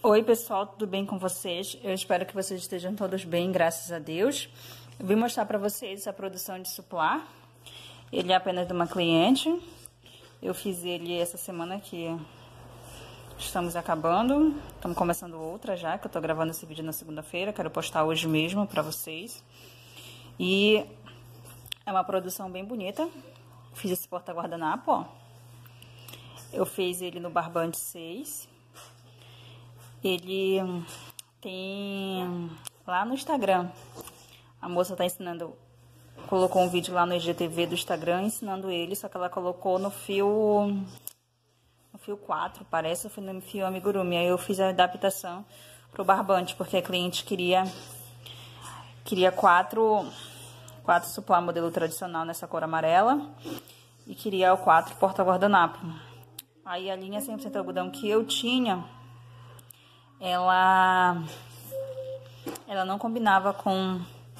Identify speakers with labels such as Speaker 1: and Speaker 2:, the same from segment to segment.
Speaker 1: Oi pessoal, tudo bem com vocês? Eu espero que vocês estejam todos bem, graças a Deus. Eu vim mostrar para vocês a produção de suplar. Ele é apenas de uma cliente. Eu fiz ele essa semana que estamos acabando. Estamos começando outra já, que eu tô gravando esse vídeo na segunda-feira. Quero postar hoje mesmo para vocês. E é uma produção bem bonita. Fiz esse porta-guardanapo, ó. Eu fiz ele no barbante 6. Ele tem lá no Instagram. A moça tá ensinando, colocou um vídeo lá no IGTV do Instagram ensinando ele, só que ela colocou no fio 4, parece, ou foi no fio amigurumi. Aí eu fiz a adaptação pro barbante, porque a cliente queria 4 suplá modelo tradicional nessa cor amarela e queria o 4 porta-guardanapo. Aí a linha 100% algodão que eu tinha, ela não combinava com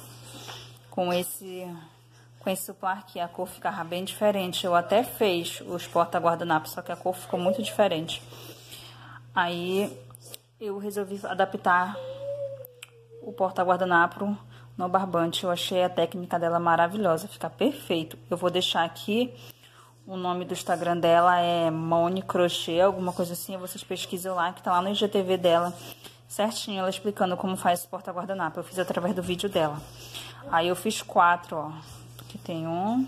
Speaker 1: esse suplá aqui. A cor ficava bem diferente. Eu até fiz os porta-guardanapos, só que a cor ficou muito diferente. Aí eu resolvi adaptar o porta-guardanapo no barbante. Eu achei a técnica dela maravilhosa, fica perfeito. Eu vou deixar aqui o nome do Instagram dela, é Moni Crochê, alguma coisa assim. Vocês pesquisam lá, que tá lá no IGTV dela, certinho, ela explicando como faz esse porta-guardanapo. Eu fiz através do vídeo dela. Aí eu fiz 4, ó. Aqui tem um.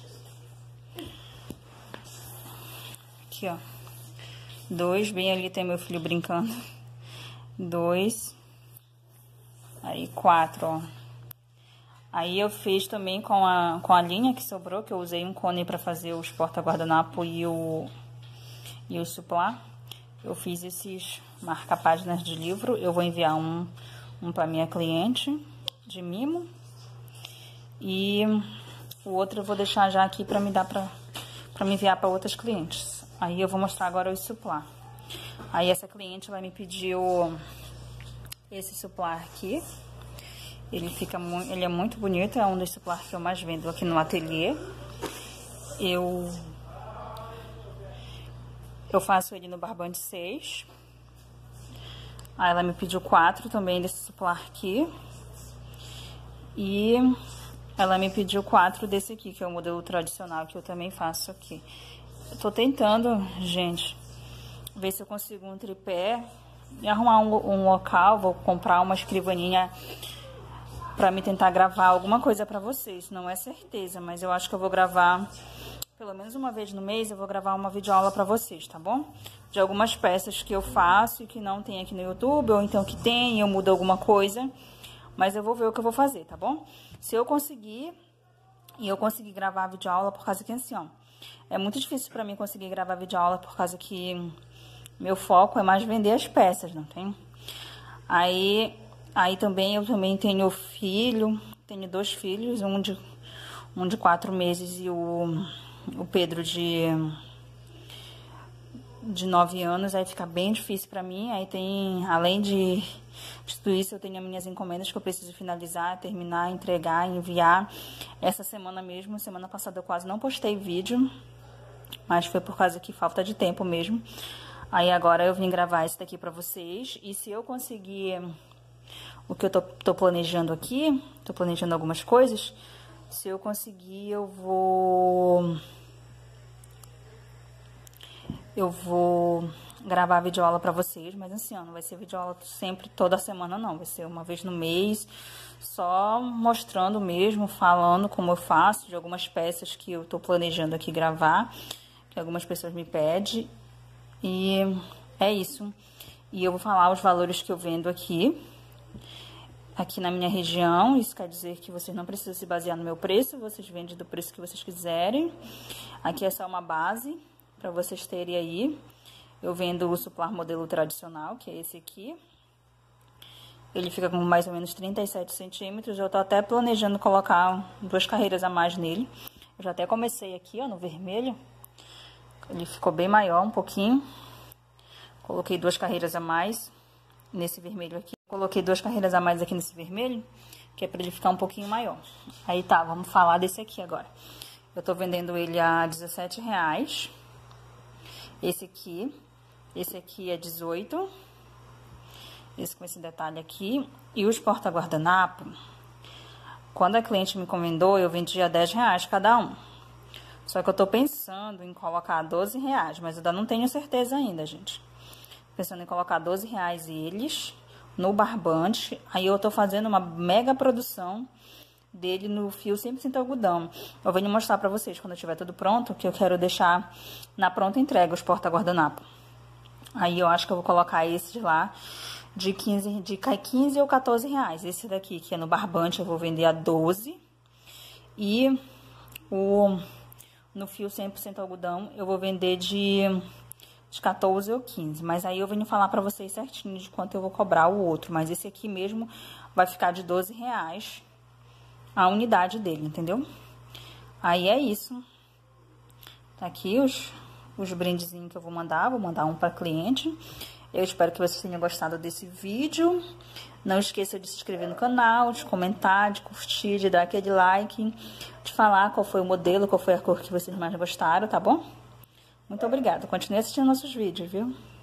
Speaker 1: Aqui, ó. 2, bem ali tem meu filho brincando. 2. Aí 4, ó. Aí eu fiz também com a linha que sobrou, que eu usei um cone para fazer os porta-guardanapo e o suplá. Eu fiz esses marca-páginas de livro. Eu vou enviar um para minha cliente de mimo. E o outro eu vou deixar já aqui para me dar para me enviar para outras clientes. Aí eu vou mostrar agora o suplá. Aí essa cliente, ela me pediu esse suplá aqui. Ele é muito bonito, é um dos suplá que eu mais vendo aqui no ateliê. Eu faço ele no barbante 6. Aí ela me pediu 4 também desse suplá aqui. E ela me pediu 4 desse aqui, que é o modelo tradicional, que eu também faço aqui. Eu tô tentando, gente, ver se eu consigo um tripé e arrumar um local. Vou comprar uma escrivaninha pra me tentar gravar alguma coisa pra vocês. Não é certeza, mas eu acho que eu vou gravar pelo menos uma vez no mês. Eu vou gravar uma videoaula pra vocês, tá bom? De algumas peças que eu faço e que não tem aqui no YouTube, ou então que tem e eu mudo alguma coisa. Mas eu vou ver o que eu vou fazer, tá bom? Se eu conseguir, e eu conseguir gravar a videoaula, por causa que assim, ó, é muito difícil pra mim conseguir gravar a videoaula, por causa que meu foco é mais vender as peças, não tem? Aí também eu tenho filho, tenho 2 filhos, um de 4 meses e o Pedro de 9 anos, aí fica bem difícil pra mim. Aí tem, além de tudo isso, eu tenho as minhas encomendas que eu preciso finalizar, terminar, entregar, enviar. Essa semana mesmo, semana passada eu quase não postei vídeo, mas foi por causa que falta de tempo mesmo. Aí agora eu vim gravar esse daqui pra vocês, e se eu conseguir o que eu tô planejando aqui, tô planejando algumas coisas, se eu conseguir eu vou gravar videoaula pra vocês, mas assim, ó, não vai ser videoaula sempre, toda semana não, vai ser uma vez no mês, só mostrando mesmo, falando como eu faço, de algumas peças que eu tô planejando aqui gravar, que algumas pessoas me pedem, e é isso. E eu vou falar os valores que eu vendo aqui na minha região. Isso quer dizer que vocês não precisam se basear no meu preço, vocês vendem do preço que vocês quiserem. Aqui é só uma base para vocês terem aí. Eu vendo o suplá modelo tradicional, que é esse aqui. Ele fica com mais ou menos 37 centímetros. Eu tô até planejando colocar 2 carreiras a mais nele. Eu já até comecei aqui, ó, no vermelho. Ele ficou bem maior um pouquinho. Coloquei 2 carreiras a mais nesse vermelho aqui. Coloquei 2 carreiras a mais aqui nesse vermelho, que é para ele ficar um pouquinho maior. Aí tá, vamos falar desse aqui agora. Eu tô vendendo ele a R$17. Esse aqui é 18. esse com esse detalhe aqui. E os porta-guardanapo, quando a cliente me encomendou, eu vendia R$10 cada um. Só que eu tô pensando em colocar R$12, mas eu ainda não tenho certeza ainda, gente. Pensando em colocar R$12 eles no barbante. Aí eu tô fazendo uma mega produção dele no fio 100% algodão. Eu vou mostrar pra vocês quando tiver tudo pronto, que eu quero deixar na pronta entrega os porta-guardanapo. Aí eu acho que eu vou colocar esse lá de 15 ou R$14. Esse daqui, que é no barbante, eu vou vender a 12. E no fio 100% algodão, eu vou vender de 14 ou 15. Mas aí eu venho falar pra vocês certinho de quanto eu vou cobrar o outro. Mas esse aqui mesmo vai ficar de R$12 a unidade dele, entendeu? Aí é isso. Tá aqui os brindezinhos que eu vou mandar um pra cliente. Eu espero que vocês tenham gostado desse vídeo. Não esqueça de se inscrever no canal, de comentar, de curtir, de dar aquele like, de falar qual foi o modelo, qual foi a cor que vocês mais gostaram, tá bom? Muito obrigada. Continue assistindo nossos vídeos, viu?